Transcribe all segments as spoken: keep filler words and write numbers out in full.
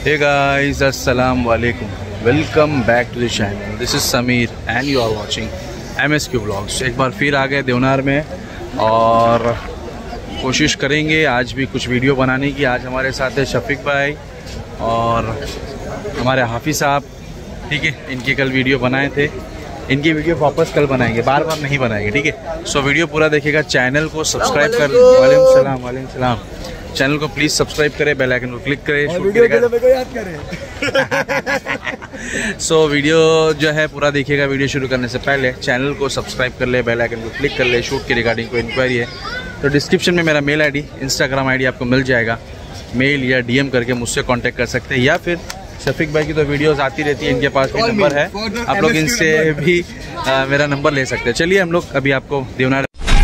Hey guys, अस्सलाम वालेकुम, welcome back to the channel. This is Sameer and you are watching M S Q blogs. एक बार फिर आ गए देवनार में और कोशिश करेंगे आज भी कुछ वीडियो बनाने की। आज हमारे साथ है शफीक भाई और हमारे हाफिज़ साहब, ठीक है। इनकी कल वीडियो बनाए थे, इनकी वीडियो वापस कल बनाएंगे, बार बार नहीं बनाएंगे, ठीक है। सो वीडियो पूरा देखिएगा, चैनल को सब्सक्राइब कर। वालेकुम सलाम, वालेकुम सलाम। चैनल को प्लीज़ सब्सक्राइब करें, बेल आइकन को क्लिक करें, और वीडियो के लिए याद करें। सो so, वीडियो जो है पूरा देखिएगा। वीडियो शुरू करने से पहले चैनल को सब्सक्राइब कर ले, बेल आइकन को क्लिक कर ले। शूट के रिगार्डिंग कोई इंक्वायरी है तो डिस्क्रिप्शन में मेरा मेल आईडी, इंस्टाग्राम आईडी आपको मिल जाएगा। मेल या डीएम करके मुझसे कांटेक्ट कर सकते हैं, या फिर शफीक भाई की तो वीडियोस आती रहती है, इनके पास भी नंबर है, आप लोग इनसे भी आ, मेरा नंबर ले सकते हैं। चलिए हम लोग अभी आपको देवनार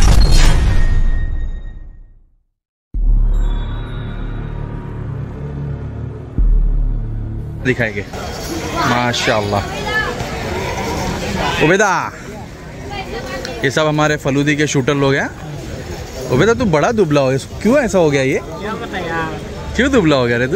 दिखाएंगे। माशाल्लाह। उबेदा, ये सब हमारे फलूदी के शूटर लोग हैं। उबेदा तू बड़ा दुबला हो गया, क्यों ऐसा हो गया? ये क्यों दुबला हो गया रे तू?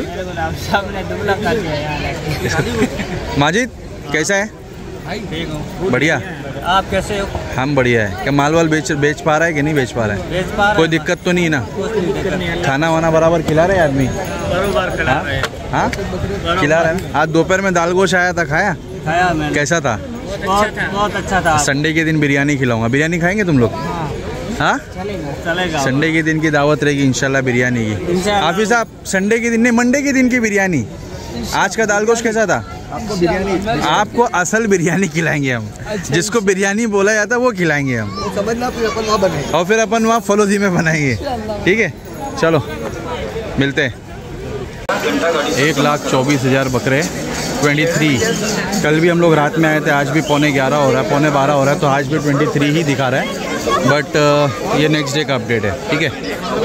माजिद कैसा है? बढ़िया। आप कैसे हो? हम बढ़िया है। क्या माल वाल बेच बेच पा रहा है कि नहीं बेच पा रहा है? बेच पा रहा कोई दिक्कत तो नहीं ना? खाना वाना बराबर खिला रहे आदमी? बराबर खिला रहे हैं। हाँ खिला रहे हैं। आज दोपहर में दाल गोश्त आया था, खाया? खाया मैंने। कैसा था? बहुत बहुत अच्छा था। संडे के दिन बिरयानी खिलाऊंगा। बिरयानी खाएंगे तुम लोग? हाँ चलेगा। संडे के दिन की दावत रहेगी इंशाल्लाह बिरयानी की। हाफिज़ साहब, संडे के दिन नहीं, मंडे के दिन की बिरयानी। आज का दाल गोश्त कैसा था? आपको बिरयानी, आपको असल बिरयानी खिलाएंगे हम। जिसको बिरयानी बोला जाता है वो खिलाएंगे हम, समझना। फिर अपन वहाँ बनाएंगे और फिर अपन वहाँ फलोदी में बनाएंगे, ठीक है। चलो मिलते हैं। एक लाख चौबीस हज़ार बकरे ट्वेंटी थ्री। कल भी हम लोग रात में आए थे, आज भी पौने ग्यारह हो रहा है, पौने बारह हो रहा है, तो आज भी ट्वेंटी थ्री ही दिखा रहा है। बट uh, ये नेक्स्ट डे का अपडेट है, ठीक है।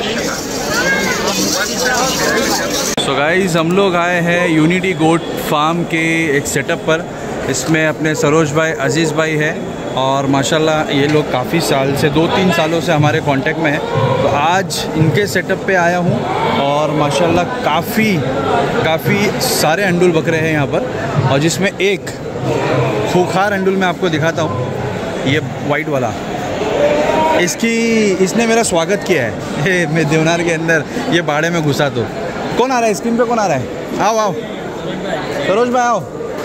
सो गाइस, हम लोग आए हैं यूनिटी गोट फार्म के एक सेटअप पर। इसमें अपने सरोज भाई, अजीज़ भाई है, और माशाल्लाह ये लोग काफ़ी साल से, दो तीन सालों से हमारे कांटेक्ट में है। तो आज इनके सेटअप पे आया हूँ और माशाल्लाह काफ़ी काफ़ी सारे अंडुल बकरे हैं यहाँ पर, और जिसमें एक खूंखार अंडुल मैं आपको दिखाता हूँ, ये वाइट वाला। इसकी इसने मेरा स्वागत किया है ये मैं देवनार के अंदर ये बाड़े में घुसा। तो कौन आ रहा है स्क्रीन पे? कौन आ रहा है? आओ आओ सरोज भाई, आओ।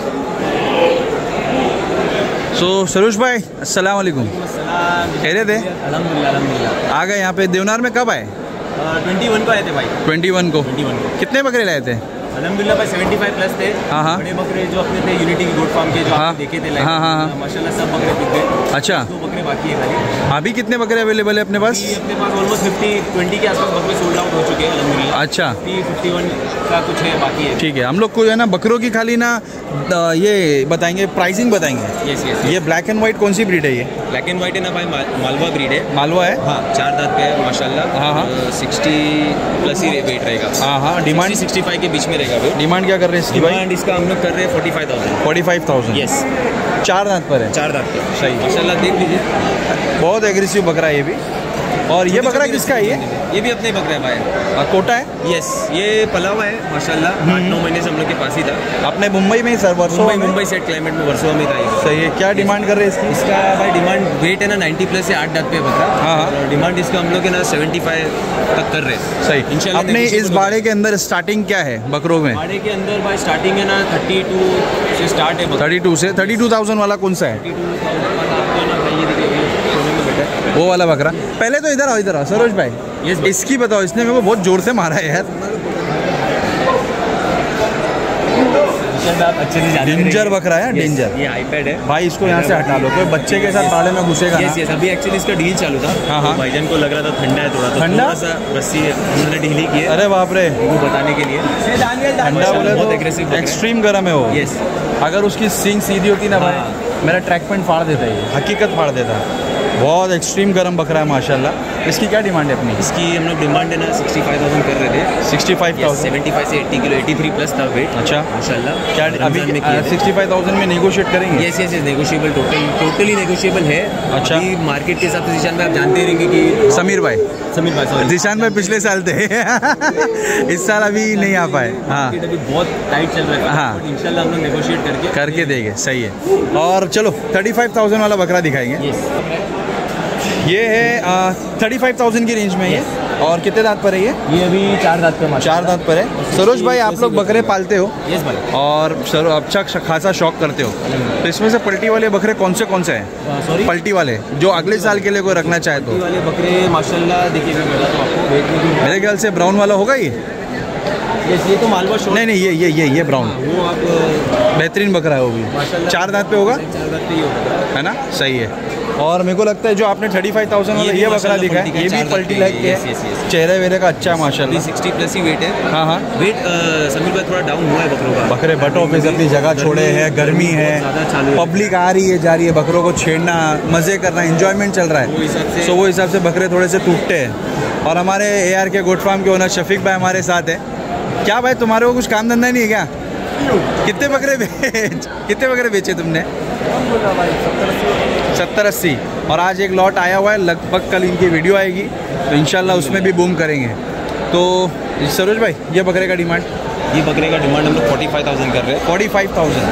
सो so, सरोज भाई अस्सलाम वालेकुम। खैरियत है? अल्हम्दुलिल्लाह अल्हम्दुलिल्लाह। आ गए यहाँ पे देवनार में? कब आए? ट्वेंटी वन को आए थे भाई। ट्वेंटी वन को? ट्वेंटी वन को। कितने बकरे लाए थे? अल्हम्दुलिल्लाह भाई सेवेंटी फाइव प्लस थे। हाँ हाँ। बड़े बकरे जो अपने थे यूनिटी की गोट फार्म के, जो हाँ, आपने देखे थे, हाँ हाँ हाँ, माशाल्लाह सब बकरे बिक गए। अच्छा, दो बकरे बाकी है खाली। अभी कितने बकरे अवेलेबल है अपने पास? अपने पास ऑलमोस्ट फिफ्टी ट्वेंटी के आसपास बकरे सोल्ड आउट हो चुके हैं अल्हम्दुलिल्लाह। अच्छा, फिफ्टी फिफ्टी वन का कुछ है बाकी है, ठीक है। हम लोग को है ना बकरों की खाली ना ये बताएंगे, प्राइसिंग बताएंगे। Yes yes. ये ब्लैक एंड वाइट कौन सी ब्रीड है? ये ब्लैक एंड वाइट है ना भाई, मालवा ब्रीड है। मालवा है? हाँ, चार दांत पे है माशाल्लाह। हाँ हाँ। सिक्सटी प्लस ही वेट रहेगा। हाँ हाँ। डिमांड सिक्सटी फाइव के बीच में रहेगा वेट। डिमांड क्या कर रहे हैं इसकी भाई? डिमांड इसका हम लोग कर रहे हैं forty five thousand. Forty five thousand yes. चार दांत पर है? चार दांत पे सही माशाल्लाह, देख लीजिए। बहुत एग्रेसिव बकरा है ये भी। और ये बकरा किसका है? ये ये भी अपने बकरा है भाई। आ, कोटा है? यस, ये पला हुआ है माशाल्लाह। आठ नौ महीने से हम लोग के पास ही था। अपने मुंबई में ही सर? वर्षों मुंबई में? मुंबई सेट क्लाइमेट में वर्षों में था ये। सही है। क्या डिमांड कर रहे हैं इसकी? इसका भाई डिमांड वेट है ना नाइन्टी प्लस से आठ दांत पे बकरा। हाँ हाँ। और डिमांड इसका हम लोग है ना सेवेंटी फाइव तक कर रहे हैं। सही। इंशाल्लाह अपने इस बाड़े के अंदर स्टार्टिंग क्या है बकरों में? बाड़े के अंदर भाई स्टार्टिंग है ना थर्टी टू से स्टार्ट है। थर्टी टू से? थर्टी टू थाउजेंड वाला कौन सा है? थर्टी टू थाउजेंड वाला आपको ना भाई, ये देखिए सोने में बैठा है वो वाला बकरा। पहले तो इधर आओ, इधर आओ सरोज भाई। यस, इसकी बताओ, इसने मेरे को बहुत जोर से मारा है यार। अच्छे से डेंजर बकरा है, डेंजर। ये आईपैड है भाई, इसको यहाँ से हटा लो, कोई बच्चे के साथ बाड़े में घुसेगा ना। Yes yes. अभी एक्चुअली इसका डील चालू था। हाँ हाँ। भाईजान को लग रहा था ठंडा है थोड़ा, तो ठंडा? थोड़ा सा रस्सी उन्होंने ढीली की है। अरे बाप रे, वो बताने के लिए। ठंडा बोले बहुत तो एग्रेसिव एक्सट्रीम गर्म है वो। यस। अगर उसकी सींग सीधी होती ना भाई, मेरा ट्रैक पैंट फाड़ देता है, हकीकत फाड़ देता है। बहुत एक्सट्रीम गर्म बकरा है माशाल्लाह। इसकी क्या डिमांड है अपनी? इसकी हम लोग डिमांड है ना सिक्सटी फाइव थाउजेंड कर रहे थे। Sixty five thousand seventy five से eighty kilo, eighty three plus था वेट। अच्छा माशाल्लाह। क्या अभी सिक्सटी फाइव थाउजेंड में नेगोशिएट करेंगे? Yes yes yes negotiable, total totally negotiable है। अच्छा। अभी मार्केट के हिसाब से जीशान भाई आप जानते ही रहेंगे कि समीर भाई समीर भाई सॉरी जीशान भाई पिछले साल थे इस साल अभी नहीं आ पाए। हाँ मार्केट अभी बहुत टाइट चल रहा है। हाँ। बट इंशाल्लाह हम लोग नेगोशिएट करके करके देंगे। सही है। और चलो थर्टी फाइव थाउजेंड वाला बकरा दिखाएंगे। यस ये है थर्टी फाइव थाउजेंड की रेंज में ये। और कितने दांत पर है ये? ये अभी चार दांत पे चार दांत पर है। सरोज भाई आप लोग बकरे पालते हो? यस भाई। और सर अच्छा खासा शौक करते हो, तो इसमें से पलटी वाले बकरे कौन से कौन से हैं? सॉरी पलटी वाले जो अगले साल के लिए कोई रखना चाहे तो? पलटी वाले बकरे माशाल्लाह देखिए मैं बता दूं आपको, वेट में भी मेरे ख्याल से ब्राउन वाला होगा ये। यस ये तो मालवा शॉर्ट। नहीं नहीं ये ये ये ये ब्राउन वो आप बेहतरीन बकरा है वो भी। माशाल्लाह चार दांत पे होगा चार दांत पे ही होगा, है ना? सही है। और मेरे को लगता है जो आपने थर्टी फाइव थाउजेंड वाला ये भी ये बकरा माशाल्लाह दिखा है पलटी का ये भी चार पलटी दांत लाइक पे, के यस, है। Yes, yes. चेहरे वेरे का अच्छा है माशाल्लाह। सिक्सटी प्लस ही वेट है। हाँ हाँ वेट समीर भाई थोड़ा डाउन हुआ है बकरों का। बकरे बट ऑफिस अपनी जगह छोड़े हैं, गर्मी है, ज़्यादा चालू है। पब्लिक आ रही है जा रही है, बकरों को छेड़ना, मज़े करना, एंजॉयमेंट चल रहा वो हिसाब है। से- सो वो हिसाब से बकरे थोड़े से टूटते हैं। और हमारे A R K goat farm के ओनर शफीक भाई हमारे साथ है। क्या भाई तुम्हारे को कुछ काम धंधा नहीं है क्या? कितने बकरे बेच कितने बकरे बेचे तुमने? सत्तर अस्सी। और आज एक लॉट आया हुआ है, लगभग कल इनकी वीडियो आएगी तो इंशाल्लाह उसमें भी बूम करेंगे। तो सरोज भाई ये बकरे का डिमांड? ये बकरे का डिमांड हम लोग फोर्टी फाइव थाउजेंड कर रहे हैं। Forty five thousand.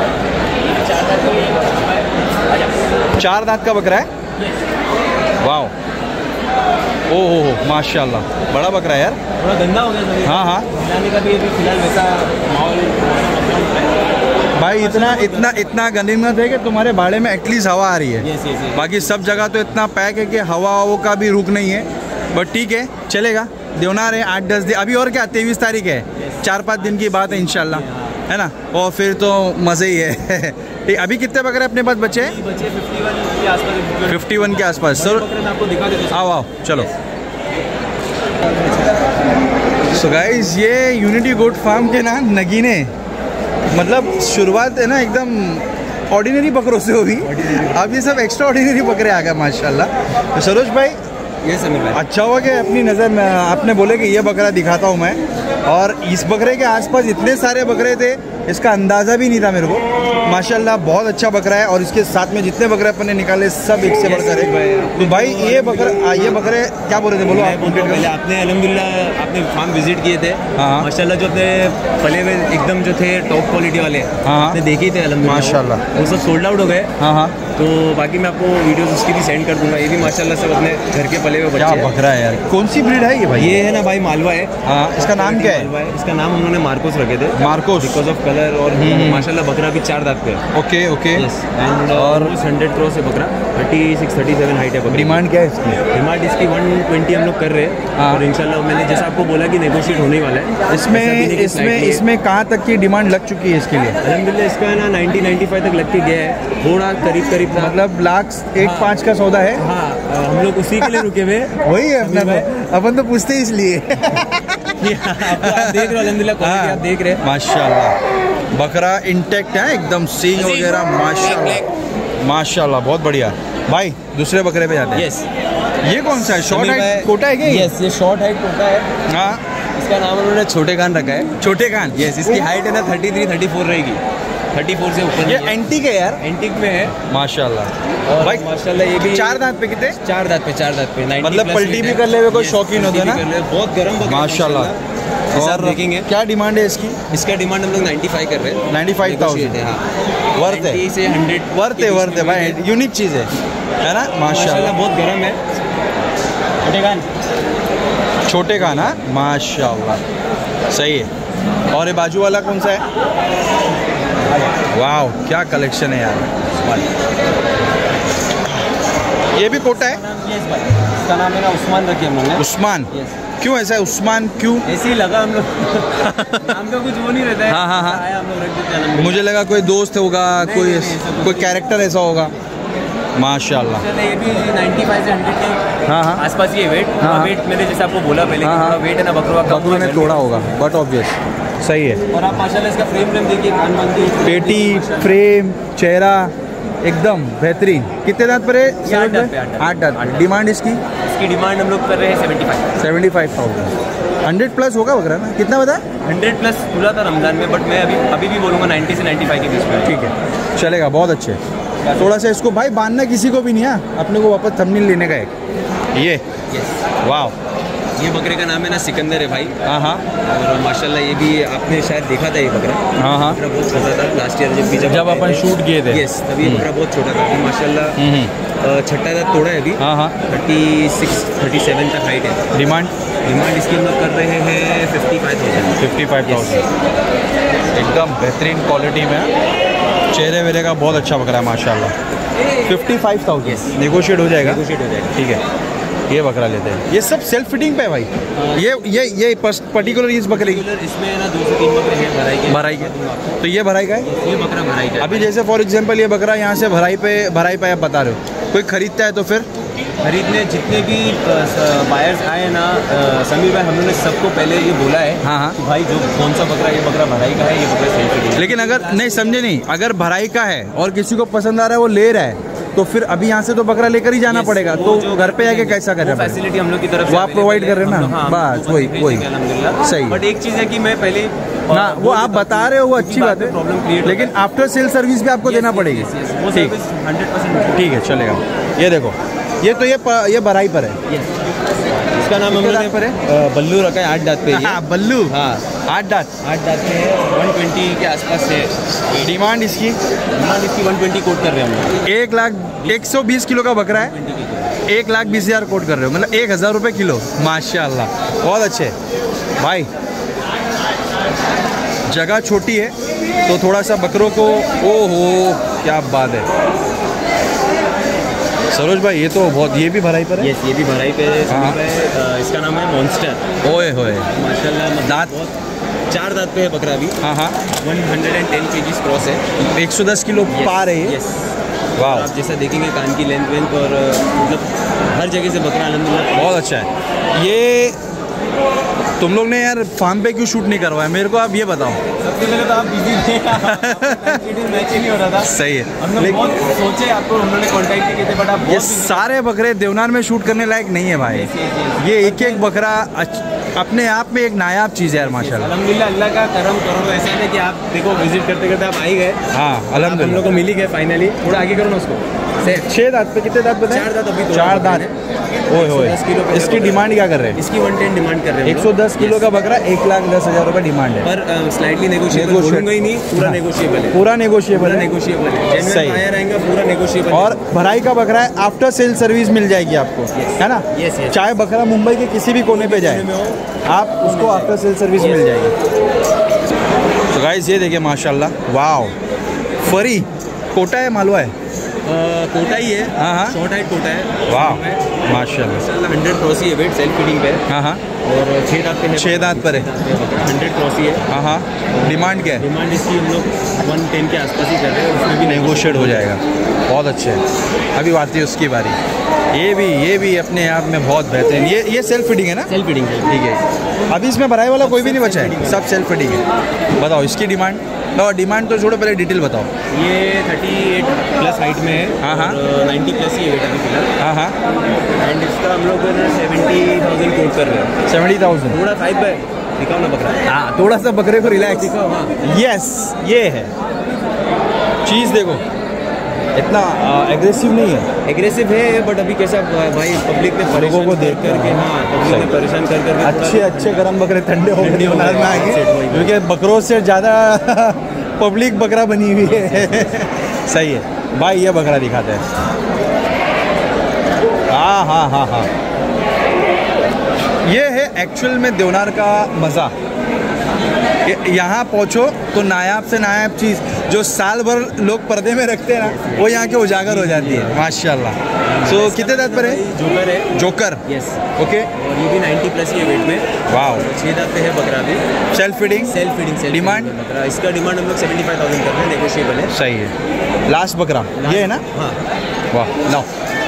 चार दांत का बकरा है। वाह ओ हो हो माशाल्लाह बड़ा बकरा है यार। थोड़ा गंदा हो गया समीर। हाँ हाँ खिलाने का भी अभी फिलहाल वैसा माहौल भाई इतना इतना इतना गनीमत है कि तुम्हारे बाड़े में एटलीस्ट हवा आ रही है। Yes yes yes. बाकी सब जगह तो इतना पैक है कि हवा हवा का भी रुक नहीं है। बट ठीक है चलेगा। देवनार है आठ दस दिन अभी और क्या तेईस तारीख है, चार पाँच दिन की बात है इंशाल्लाह, है ना? और फिर तो मज़े ही है। ठीक अभी कितने बकरे अपने पास बचे हैं? बच्चे फिफ्टी वन के आसपास। फिफ्टी वन के आसपास। सर बकरे मैं आपको दिखा देता हूं। आओ आओ चलो। सो गाइस ये यूनिटी गोट फार्म के ना नगीने, मतलब शुरुआत है ना एकदम ऑर्डिनरी बकरों से हुई, अब ये सब एक्स्ट्रा ऑर्डिनरी बकरे आ गए माशाल्लाह। तो सरोज भाई ये समीर भाई अच्छा हुआ कि अपनी नज़र में आपने बोले कि ये बकरा दिखाता हूँ मैं। और इस बकरे के आसपास इतने सारे बकरे थे इसका अंदाज़ा भी नहीं था मेरे को। माशाल्लाह बहुत अच्छा बकरा है। और इसके साथ में जितने बकरे अपन ने निकाले सब एक से बढ़कर है। तो भाई ये बकरा ये बकरे क्या बोल रहे थे बोलो आप? पहले आपने अल्हम्दुलिल्लाह आपने फार्म विजिट किए थे। हाँ। माशाल्लाह जो अपने पले हुए एकदम जो थे टॉप क्वालिटी वाले हाँ। आपने देखे ही थे अल्हम्दुलिल्लाह। माशाल्लाह। वो सब सोल्ड आउट हो गए। हाँ हाँ तो बाकी मैं आपको वीडियोस उसकी भी सेंड कर दूंगा। ये भी माशाल्लाह सब अपने घर के पले हुए क्या बच्चे हैं। बकरा है यार। कौन सी ब्रीड है ये भाई? ये है ना भाई मालवा है। हाँ इसका नाम क्या है? मालवा है। इसका नाम उन्होंने मार्कोस रखे थे। मार्कोस। बिकॉज ऑफ कलर और माशाल्लाह बकरा भी चार दांत पे है। Okay okay. एंड और और हंड्रेड क्रॉस है बकरा। Thirty six thirty seven height है बकरा। डिमांड क्या है इसकी? डिमांड इसकी वन ट्वेंटी हम लोग कर रहे हैं। हाँ। और इंशाल्लाह मैंने जैसा आपको बोला कि नेगोशिएट होने वाला है। इसमें ऐसा भी नहीं कि इसमें slightly है। इसमें कहाँ तक की डिमांड लग चुकी है इसके लिए? अल्हम्दुलिल्लाह इसका है ना नाइन्टी नाइन्टी फाइव तक लग के गया है। थोड़ा करीब करीब था। मतलब लाख एक हाँ। पाँच का सौदा है। हाँ हम लोग उसी के लिए रुके हुए हैं। वही है अपना तो, अपन तो पूछते ही इसलिए। आप आप देख रहे हो अल्हम्दुलिल्लाह क्वालिटी आप देख रहे हैं। माशाल्लाह बकरा इंटेक्ट है एकदम, सींग वगैरह माशाल्लाह माशाल्लाह बहुत बढ़िया। भाई दूसरे बकरे पे जाते हैं। यस ये कौन सा है? शॉर्ट है कोटा है क्या ये? यस ये शॉर्ट है कोटा है। हाँ इसका नाम उन्होंने छोटे कान रखा है। छोटे कान। यस इसकी हाइट है ना थर्टी थ्री थर्टी फोर रहेगी। थर्टी फोर से ऊपर ये नहीं है। एंटीक है यार। एंटीक में है माशाल्लाह। और भाई माशाल्लाह ये भी चार दांत पे कितने? चार दांत पे चार दांत पे ninety मतलब plus पलटी weight भी है। कर ले हुए कोई Yes, शौकीन होते हैं पलटी ना? भी कर ले, बहुत गर्म बकरा है माशाल्लाह। और और देखेंगे क्या डिमांड है इसकी? इसका डिमांड हम लोग नाइन्टी फाइव कर रहे हैं। Ninety five thousand. Negotiate है, हाँ। वर्थ है। ninety से हंड्रेड वर्थ है वर्थ है भाई, यूनिक चीज़ है है ना? माशाल्लाह माशाल्लाह बहुत गर्म है। छोटे कान छोटे का ना माशाल्लाह सही है। और ये बाजू वाला कौन सा है? वाह क्या कलेक्शन है यार। ये भी कोटा है? यस भाई इसका नाम है ना उस्मान रखी हम लोग ने। उस्मान। Yes. क्यों ऐसा है उस्मान क्यों? ऐसे ही लगा हम लोग। नाम का कुछ वो नहीं रहता है। हाँ, हाँ, हाँ। आया हम लोग रख देते हैं नाम। मुझे लगा कोई दोस्त होगा, नहीं, कोई नहीं, नहीं, ऐसा कुछ कोई नहीं। कैरेक्टर ऐसा होगा। माशाल्लाह। ये भी नाइन्टी फाइव से हंड्रेड के हाँ हाँ आसपास ये वेट। हाँ। वेट मैंने जैसे आपको बोला पहले कि हाँ, हाँ। थोड़ा वेट है ना बकरों का कम बकरों ने है। तोड़ा होगा बट ऑब्वियस सही है। और आप माशाल्लाह इसका फ्रेम फ्रेम देखिए कान वान की पेटी फ्रेम चेहरा एकदम बेहतरीन। कितने दांत पर है? आठ दांत पे, आठ दांत। आठ दांत। डिमांड इसकी? इसकी डिमांड हम लोग कर रहे हैं seventy five seventy five thousand. Hundred plus होगा बकरा ना? कितना बता? हंड्रेड प्लस खुला था रमजान में, बट मैं अभी अभी भी बोलूँगा नाइन्टी से नाइन्टी फाइव के बीच में। ठीक है, चलेगा, बहुत अच्छे। थोड़ा सा इसको भाई बांधना किसी को भी नहीं है, अपने को वापस थंबनेल लेने का एक ये। वाह, ये बकरे का नाम है ना सिकंदर है भाई। हाँ हाँ। और माशाल्लाह ये भी आपने शायद देखा था ये बकरा। हाँ हाँ। बकरा बहुत छोटा था लास्ट ईयर जब भी जब जब अपन शूट किए थे। यस, तभी ये बकरा बहुत छोटा था। अभी माशाल्लाह छठा दांत तोड़ा है अभी। हाँ हाँ। थर्टी सिक्स थर्टी सेवन तक हाइट है। डिमांड? डिमांड इसकी हम लोग कर रहे हैं fifty five thousand fifty five thousand. एकदम बेहतरीन क्वालिटी में, चेहरे वेरे का बहुत अच्छा बकरा है माशाल्लाह। फिफ्टी फाइव थाउजेंड नेगोशिएट हो जाएगा? नेगोशिएट हो जाएगा। ठीक है, ये बकरा लेते हैं। ये सब सेल्फ फिटिंग पे है भाई? ये ये ये पर्टिकुलर इस बकरे की? इसमें ना दो से तीन बकरे हैं भराई के। भराई के? तो ये भराई का है? ये बकरा भराई का। अभी जैसे फॉर एग्जांपल ये बकरा यहाँ से भराई पे भराई पे आप बता रहे हो, कोई खरीदता है तो फिर खरीदने जितने भी बायर्स आए ना समीर भाई, हम लोगों ने सबको पहले ये बोला है। हाँ हाँ। कि भाई जो कौन सा बकरा, ये बकरा भराई का है, ये बकरा सेल फिटिंग है। लेकिन अगर नहीं समझे नहीं, अगर भराई का है और किसी को पसंद आ रहा है वो ले रहा है, तो फिर अभी यहाँ से तो बकरा लेकर ही जाना पड़ेगा। तो घर पे आके कैसा कर रहे हैं? फैसिलिटी हम लोग की तरफ वो आप प्रोवाइड कर रहे हैं ना? बस वही वही सही। बट एक चीज़ है कि मैं पहले ना, वो आप बता रहे हो वो अच्छी बात है, लेकिन आफ्टर सेल सर्विस भी आपको देना पड़ेगी। ठीक, हंड्रेड परसेंट ठीक है, चलेगा। ये देखो, ये तो ये प, ये भराई पर है। इसका नाम हम लोगों ने पर है? बल्लू रखा है। आठ दांत पे। हाँ, बल्लू। हाँ, आठ दांत। आठ दांत पे है। वन ट्वेंटी के आसपास है। डिमांड इसकी? डिमांड इसकी वन ट्वेंटी कोट कर रहे हैं हम लोग। एक लाख एक सौ बीस किलो का बकरा है, एक लाख बीस हज़ार कोट कर रहे हो, मतलब एक हज़ार रुपये किलो। माशाल्लाह, बहुत अच्छे भाई। जगह छोटी है तो थोड़ा सा बकरों को, ओहो क्या बात है सरोज भाई। ये तो बहुत, ये भी भराई पर है? यस, ये भी भराई पे है। हाँ। इसका नाम है मॉन्स्टर। ओए होए, माशाल्लाह। दांत? चार दांत पे है बकरा अभी। हाँ हाँ। वन हंड्रेड एंड टेन के जीज क्रॉस है। एक सौ दस किलो पार है ये? यस। वाह, आप जैसा देखेंगे कान की लेंथ वेंथ और मतलब हर जगह से बकरा अल्हम्दुलिल्लाह बहुत अच्छा है। ये तुम लोग ने यार फार्म पे क्यों शूट नहीं करवाया मेरे को, आप ये बताओ। सबसे पहले तो आप बिजी थे, मैच ही नहीं हो रहा था। सही है, हमने लेकिन बहुत सोचे आपको, उन्होंने कांटेक्ट किए थे, बट आप ये सारे बकरे देवनार में शूट करने लायक नहीं है भाई। ये एक एक बकरा अपने आप में एक नायाब चीज़ है यार माशाल्लाह। अल्हम्दुलिल्लाह, अल्लाह का करम करो। ऐसा है कि आप देखो विजिट करते करते आप आ ही गए। हाँ, हम लोग को मिल ही गए फाइनली। थोड़ा आगे करो ना उसको। छः दांत पे कितने दांत बताए? चार दांत अभी चार दांत। ओए होए, इसकी डिमांड क्या कर रहे हैं? इसकी वन टेन डिमांड कर रहे हैं। एक सौ दस किलो का बकरा एक लाख दस हज़ार रुपये डिमांड है। पर स्लाइटली नेगोशिएबल बोलूंगा ही नहीं, पूरा नेगोशिएबल है। पूरा नेगोशिएबल है, नेगोशिएबल है। सही जेन्युइन रहेगा, पूरा नेगोशिएबल। और भराई का बकरा है, आफ्टर सेल सर्विस मिल जाएगी आपको, है ना? Yes yes. चाहे बकरा मुंबई के किसी भी कोने पे जाए, आप उसको आफ्टर सेल सर्विस मिल जाएगी। तो गाइस ये देखिए माशाल्लाह, वाओ, फरी कोटा है मालवा है? कोटा ही है। हाँ हाँ, शॉर्ट हाइट कोटा है। वाह माशाल्लाह। हंड्रेड क्रॉस ही है वेट, सेल्फ फीडिंग पे है। हाँ हाँ। और छः दांत पे है। छः दांत पर है, हंड्रेड क्रॉस ही है। हाँ हाँ। डिमांड क्या है? डिमांड इसकी हम लोग वन टेन के आसपास ही कर रहे हैं, उसमें भी नेगोशिएट हो जाएगा। बहुत अच्छे है। अभी आती है उसकी बारी। ये भी ये भी अपने आप में बहुत बेहतरीन। ये ये सेल्फ फीडिंग है ना? सेल्फ फीडिंग है। ठीक है, अभी इसमें भराई वाला कोई भी नहीं बचा है, सब सेल्फ फीडिंग है। बताओ इसकी डिमांड। और डिमांड तो छोड़ो, पहले डिटेल बताओ। ये थर्टी एट प्लस हाइट में है। हाँ हाँ। नाइन्टी प्लस ही है वेट अभी फिलहाल। हाँ हाँ। एंड इसका हम लोग सेवेंटी थाउजेंड कोट कर रहे हैं। सेवेंटी थाउजेंड थोड़ा फाइव बाय दिखाओ ना बकरा। हाँ, थोड़ा सा बकरे को रिलैक्स दिखाओ। हाँ, यस, ये है चीज़। देखो इतना एग्रेसिव नहीं है। एग्रेसिव है, बट अभी कैसा भाई पब्लिक ने लोगों को देख करके, हाँ पब्लिक ने परेशान कर करके अच्छे अच्छे गर्म बकरे ठंडे हो गए में आगे, क्योंकि बकरों से ज़्यादा पब्लिक बकरा बनी हुई है। सही है भाई, ये बकरा दिखाते हैं। हाँ हाँ हाँ हाँ, ये है एक्चुअल में देवनार का मज़ा। यहाँ पहुँचो तो नायाब से नायाब चीज़ जो साल भर लोग पर्दे में रखते हैं ना, वो यहाँ के उजागर हो जाती है माशाल्लाह। सो so, कितने दांत पर है? जोकर है। Joker, yes. ओके। और ये भी नाइन्टी प्लस ही है वेट में। वाह। छः दांत पे है बकरा भी। Self feeding? Self feeding. Self demand? बकरा इसका डिमांड हम लोग सेवेंटी फाइव थाउजेंड कर रहे हैं, नेगोशिएबल है। सही है। लास्ट बकरा ये है ना? हाँ। वाह, लाओ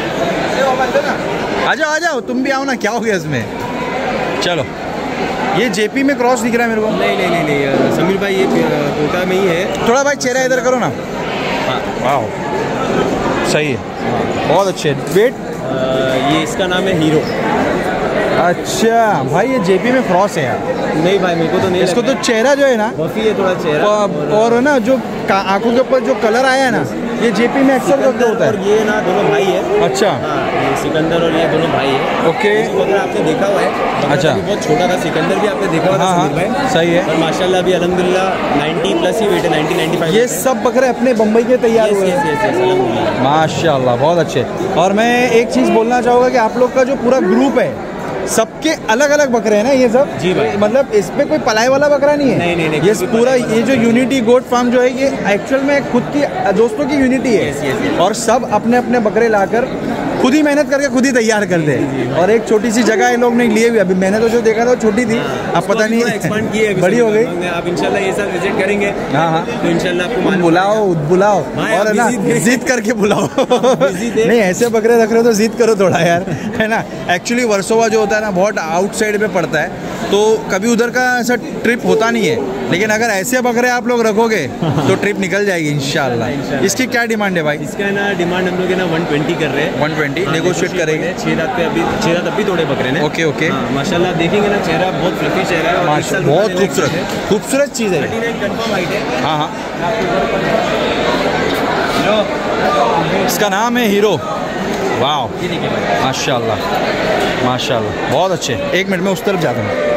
आ जाओ आ जाओ, तुम भी आओ ना, क्या हो गया इसमें। चलो, ये जेपी में क्रॉस दिख रहा है मेरे को। नहीं नहीं नहीं नहीं समीर भाई, ये कोटा में ही है। थोड़ा भाई चेहरा इधर करो ना। हाँ। वाह, सही है, बहुत अच्छे। वेट ये इसका नाम है हीरो। अच्छा भाई, ये जेपी में क्रॉस है यार। नहीं भाई, मेरे को तो नहीं। इसको तो चेहरा जो है ना, बफी है थोड़ा चेहरा, और, और ना जो आंखों के ऊपर जो कलर आया है ना, ये जेपी में अक्सर करके होता है। और ये ना दोनों भाई है। अच्छा, हाँ, ये सिकंदर और ये दोनों भाई है। ओके, अगर आपने देखा हुआ है। अच्छा, बहुत छोटा था सिकंदर भी, आपने देखा हुआ था। हाँ, हाँ, सही है। और माशाल्लाह अभी अल्हम्दुलिल्लाह नब्बे प्लस ही वेट है, नब्बे पचानवे। ये सब बकरे अपने बम्बई के तैयार हुए हैं माशाल्लाह, बहुत अच्छे। और मैं एक चीज़ बोलना चाहूँगा कि आप लोग का जो पूरा ग्रुप है, सबके अलग अलग बकरे हैं ना ये सब? जी भाई। मतलब इस पे कोई पलाई वाला बकरा नहीं है? नहीं नहीं, नहीं ये पूरा ये जो यूनिटी गोट फार्म जो है, ये एक्चुअल में खुद की दोस्तों की यूनिटी है। Yes, yes, yes. और सब अपने अपने बकरे लाकर खुद ही मेहनत करके खुद ही तैयार करते हैं। और एक छोटी सी जगह इन लोग ने लिए हुई, अभी मैंने तो जो देखा था छोटी थी, अब पता नहीं एक्सपांड की है, बड़ी हो गई। आप इंशाल्लाह ये साल विजिट करेंगे। हाँ हाँ, तो इंशाल्लाह आपको बुलाओ बुलाओ और ना जिद करके बुलाओ। नहीं, ऐसे बकरे रख रहे हो तो जिद करो थोड़ा यार, है ना। एक्चुअली वर्सोवा जो होता है ना, बहुत आउटसाइड में पड़ता है, तो कभी उधर का ऐसा ट्रिप होता नहीं है। लेकिन अगर ऐसे बकरे आप लोग रखोगे तो ट्रिप निकल जाएगी इंशाल्लाह। इसकी क्या डिमांड है भाई? इसका ना डिमांड हम लोग है ना एक सौ बीस कर रहे हैं। एक सौ बीस नेगोशिएट करेंगे। छह रात पे अभी छह रात अभी थोड़े बकरे ने। ओके ओके, माशाल्लाह देखेंगे ना, चेहरा बहुत फ्लफी चेहरा है और माशाल्लाह बहुत खूबसूरत खूबसूरत चीज़ है। कंफर्म हाइट है। हाँ हाँ, इसका नाम है हीरो। वाह, ये देखिए भाई, माशाल्लाह माशाल्लाह, बहुत अच्छे। एक मिनट में उस तरफ जाता हूँ।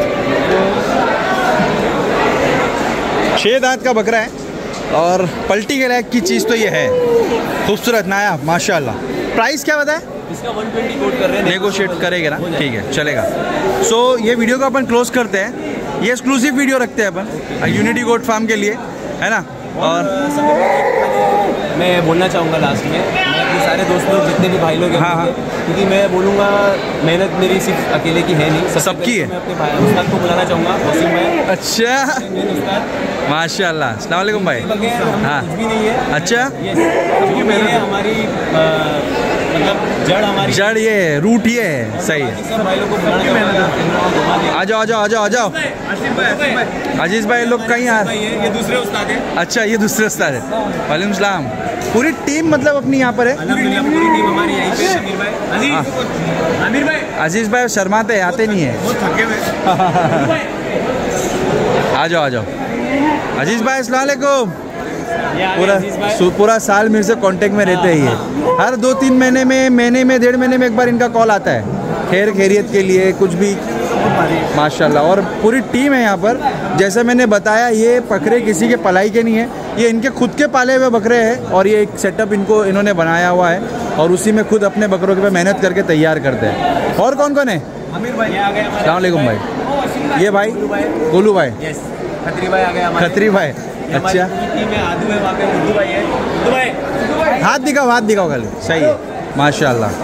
छः दांत का बकरा है और पलटी के लायक की चीज़ तो ये है, खूबसूरत नायाब माशाल्लाह। प्राइस क्या बताए? इसका एक सौ बीस कोट कर रहे हैं, नेगोशिएट करेंगे ना? ठीक है, चलेगा। सो so, ये वीडियो को अपन क्लोज करते हैं। ये एक्सक्लूसिव वीडियो रखते हैं अपन यूनिटी गोट फार्म के लिए, है ना। और मैं बोलना चाहूँगा लास्ट में, मैं अपने सारे दोस्त लोग जितने भी भाई लोग हैं, हाँ, हाँ। क्योंकि मैं बोलूँगा मेहनत मेरी सिर्फ अकेले की है नहीं, सबकी है। मैं अपने भाई उस्ताद को बुलाना चाहूँगा, वसीम भाई। अच्छा, मेन उस्ताद माशाल्लाह, अस्सलाम वालेकुम भाई। हाँ, कुछ भी नहीं है। अच्छा, क्योंकि मैंने हमारी मतलब जड़ हमारी जड़ ये है, रूट ये है, सही है। सब भाई लोग को बुलाना चाहूँगा। आ जाओ आ जाओ आ जाओ आ जाओ। अजीज भाई लोग कहीं आ, ये दूसरे उस्ताद हैं। अच्छा, ये दूसरे उस्ताद है। वालेकुम सलाम। पूरी टीम मतलब अपनी यहाँ पर है? अल्हम्दुलिल्लाह पूरी टीम हमारी यहीं पे है। आमिर भाई, अजीज आमिर भाई, अजीज भाई शर्माते आते नहीं है। बहुत थके हुए। आ जाओ आ जाओ। अजीज भाई अस्सलाम वालेकुम। पूरा पूरा पूरा साल मेरे से कांटेक्ट में रहते ही है। हर दो तीन महीने में महीने में डेढ़ महीने में एक बार इनका कॉल आता है, खैर खैरियत के लिए कुछ भी। माशाल्लाह, और पूरी टीम है यहाँ पर। जैसे मैंने बताया, ये बकरे किसी के पलाई के नहीं है, ये इनके खुद के पाले हुए बकरे हैं। और ये एक सेटअप इनको इन्होंने बनाया हुआ है और उसी में खुद अपने बकरों के पे मेहनत करके तैयार करते हैं। और कौन कौन है? आमिर भाई आ गए, अस्सलाम वालेकुम भाई। ये भाई गोलू भाई, यस, खत्री भाई आ गए हमारे। खत्री भाई, अच्छा। टीम में आदू है, वहाँ पे उर्दू भाई है। उर्दू भाई हाथ दिखाओ हाथ दिखाओ खाली, सही है माशाल्लाह।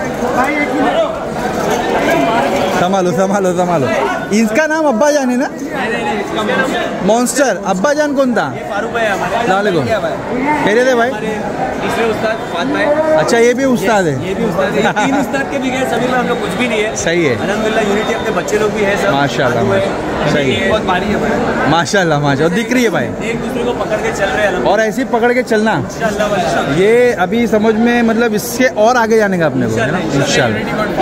संभालो संभालो संभालो। इसका नाम अब्बा जान है ना? मॉन्स्टर। अब्बा जान कौन था? फारूक भाई हमारे। वालेकुम, खैरियत है भाई? तीसरे उस्ताद फात भाई। अच्छा, ये भी उस्ताद है? ये भी उस्ताद है। तीन उस्ताद के भी गए, सभी में हम लोग कुछ भी नहीं है। सही है, अल्हम्दुलिल्लाह यूनिटी, अपने बच्चे लोग भी है सब माशाल्लाह, माशाल्लाह। सही है, बहुत भारी है भाई, माशाल्लाह माशाल्लाह। दिख रही है भाई, एक दूसरे को पकड़ के चल रहे हैं और ऐसे ही पकड़ के चलना। इंशाल्लाह इंशाल्लाह। ये अभी समझ में मतलब इससे और आगे जाने का अपने को, है ना, इंशाल्लाह।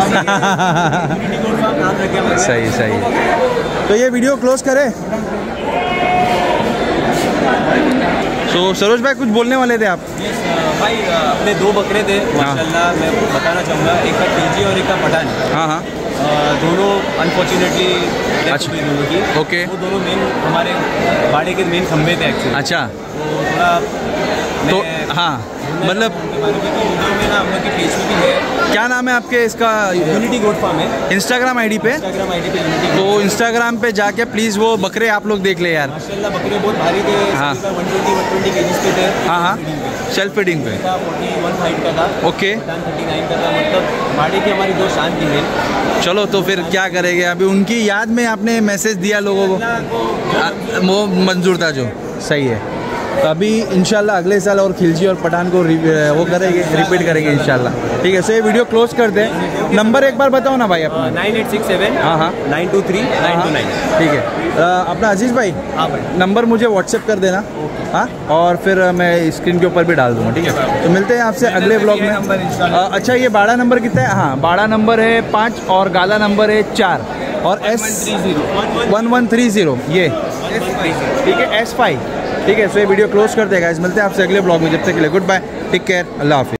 सही सही। तो ये वीडियो क्लोज करें। तो सरोज भाई कुछ बोलने वाले थे आप? भाई अपने दो बकरे थे माशाल्लाह, मैं बताना चाहूँगा, एक का टीजी और एक का पठान। हाँ हाँ, दोनों अनफॉर्चुनेटली अच्छा, दोनों की। ओके। वो दोनों मेन हमारे बाड़े के मेन खंभे थे एक्चुअली। अच्छा, तो थोड़ा तो हाँ मतलब में ना हम लोग की पेज पे भी है। क्या नाम है आपके इसका? यूनिटी गोट फार्म है इंस्टाग्राम आईडी पे। इंस्टाग्राम आईडी पे यूनिटी। तो इंस्टाग्राम पे जाके प्लीज़ वो बकरे आप लोग देख ले यार। माशाल्लाह बकरे बहुत भारी थे। हाँ। एक सौ बीस एक सौ बीस केजीज पे थे। हाँ हाँ, सेल्फ फीडिंग पे। इकतालीस हाइट का था। ओके, उनतालीस का था। मतलब बाड़ी की हमारी दो शान थी मेन। चलो तो फिर क्या करेंगे, अभी उनकी याद में आपने मैसेज दिया लोगों को, आ, वो मंजूर था जो, सही है। तो अभी इंशाल्लाह अगले साल और खिलजी और पठान को रि, वो करेंगे, रिपीट करेंगे इंशाल्लाह। ठीक है, सो ये वीडियो क्लोज कर दें। नंबर एक बार बताओ ना भाई अपना। नाइन एट सिक्स सेवन हाँ हाँ nine two three nine two nine. ठीक है, अ, अपना अजीज़ भाई हाँ भाई, नंबर मुझे व्हाट्सएप कर देना। हाँ, और फिर मैं स्क्रीन के ऊपर भी डाल दूँगा। ठीक है, तो मिलते हैं आपसे अगले ब्लॉग में। अ, अच्छा, ये बाड़ा नंबर कितना है? हाँ, बाड़ा नंबर है पाँच और गाला नंबर है चार और S one one three zero ये। ठीक है, एस फाइव। ठीक है, सो ये वीडियो क्लोज कर देगा। मिलते हैं आपसे अगले ब्लॉग में, जब तक के लिए गुड बाय, टेक केयर, अल्लाह हाफिज़।